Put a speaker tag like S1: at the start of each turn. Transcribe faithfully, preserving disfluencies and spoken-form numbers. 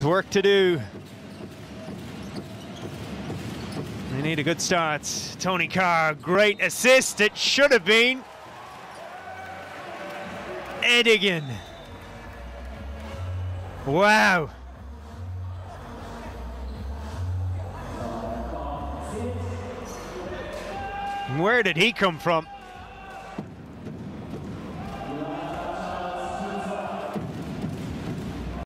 S1: work to do. They need a good start. Tony Carr, great assist. It should have been. Edigan. Wow. Where did he come from?